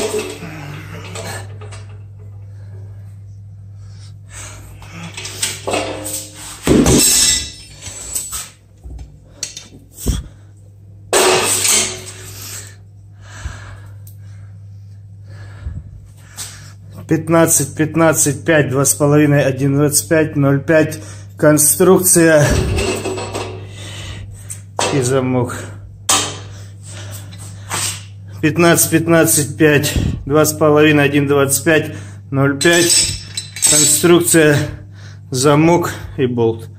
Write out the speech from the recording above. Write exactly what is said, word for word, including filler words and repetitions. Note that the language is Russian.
пятнадцать, пятнадцать, пять, два с половиной, один, двадцать пять, ноль пять. Конструкция и замок. пятнадцать, пятнадцать, пять, два с половиной, один, двадцать пять, ноль пять. Конструкция, замок и болт.